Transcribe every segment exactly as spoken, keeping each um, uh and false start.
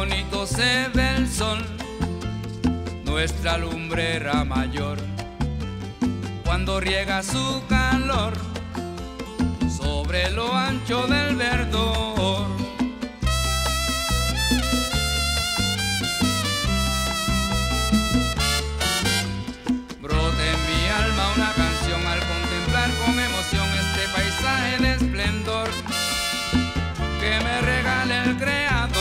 bonito se ve el sol, nuestra lumbrera mayor, cuando riega su calor sobre lo ancho del verdor. Brota en mi alma una canción al contemplar con emoción este paisaje de esplendor que me regala el Creador.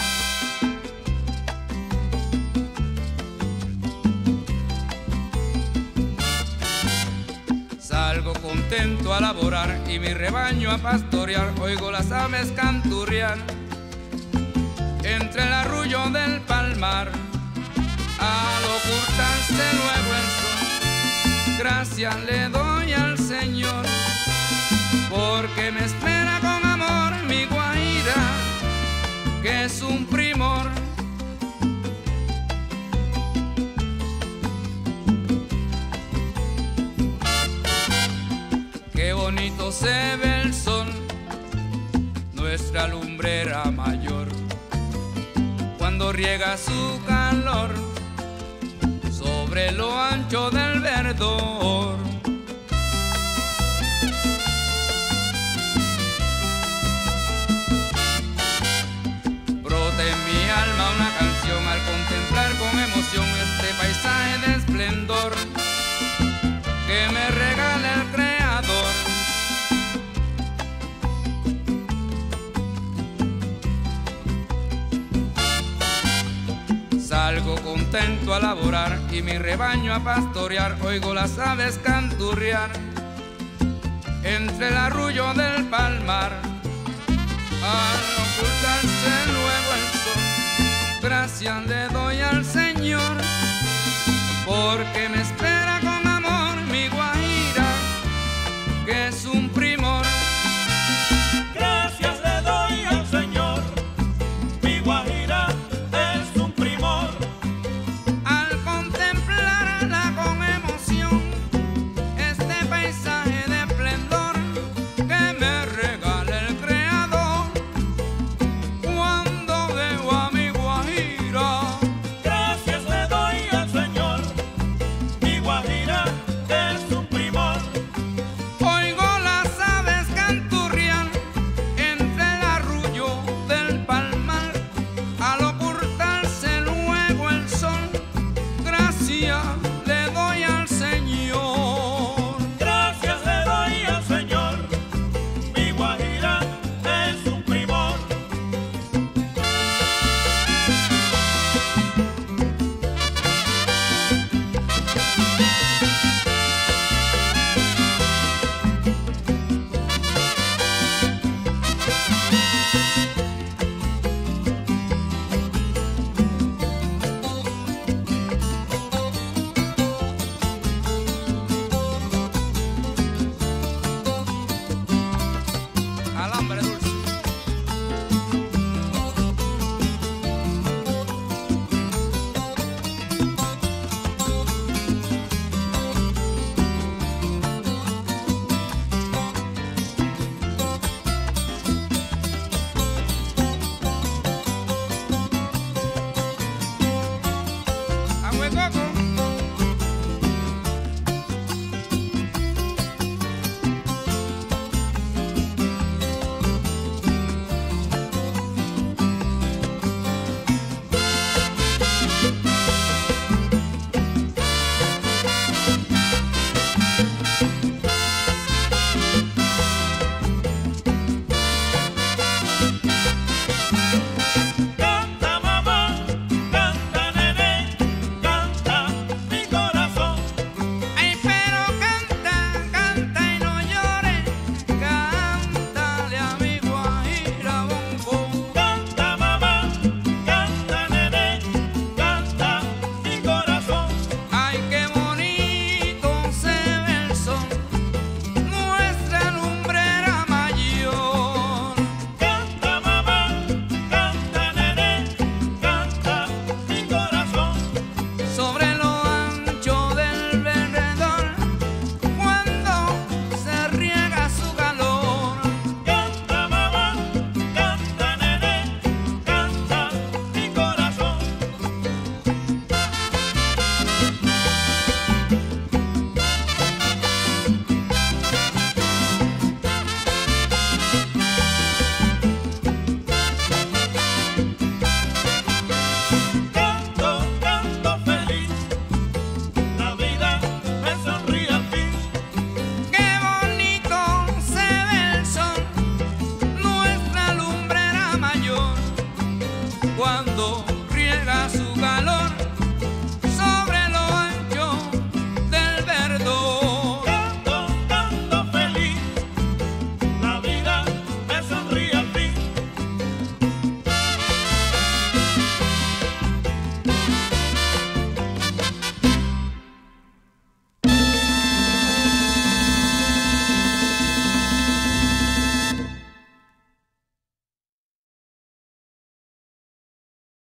Salgo contento a laborar y mi rebaño a pastorear, oigo las aves canturrear entre el arrullo del palmar. Al ocultarse luego el sol, gracias le doy al Señor, porque me espera con amor mi guaira, que es un primor. Qué bonito se ve el sol, nuestra lumbrera mayor, cuando riega su calor sobre lo ancho del verdor. Brota en mi alma una canción al contemplar con emoción este paisaje de esplendor que me regala el Creador. Salgo contento a laborar y mi rebaño a pastorear, oigo las aves canturrear entre el arrullo del palmar. Al ocultarse luego el sol, gracias le doy al Señor, porque me espera